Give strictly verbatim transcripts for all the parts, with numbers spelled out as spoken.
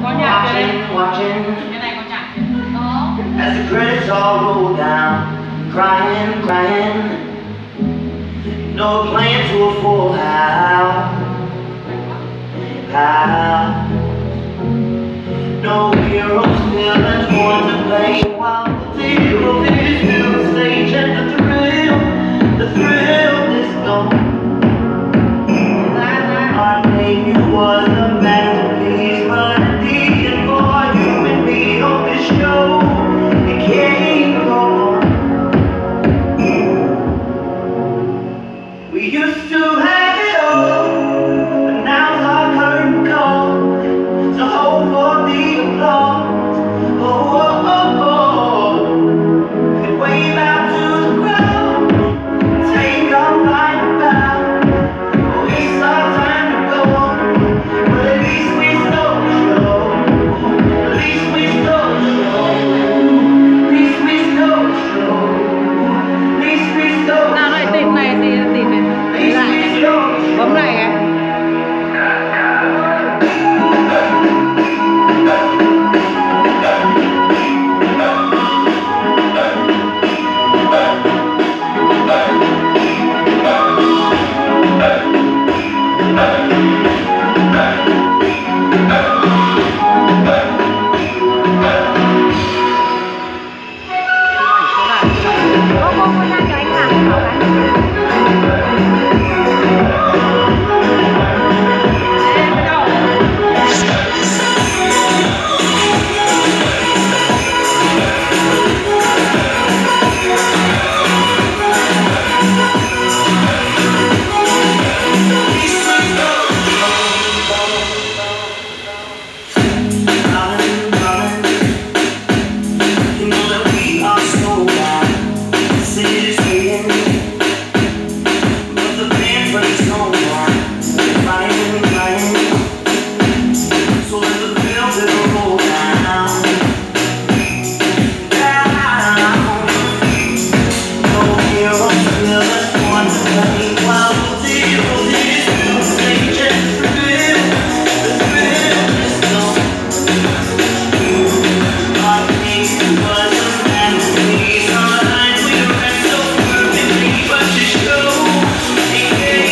Có nhạc chưa đây? Cái này có nhạc chưa? Có. As the credits all roll down, crying, crying, no plan to afford how, how, no heroes, villains, one to play, while the heroes is still the stage, and the thrill, the thrill is gone. Our baby was a masterpiece, but it didn't for you and me on this show. It can't go on. We used to have it all, but now's our curtain call. So hold for the applause. Oh, oh, oh, oh. And wave out to the crowd. Take our final bow. Oh, it's our time to go on. But at least we stole the show. At least we stole the show. At least we stole the show. At least we stole the show. Nào lại tìm này thì tìm này. Lại này. Bấm này cái.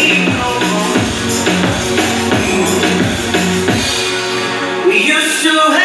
We used to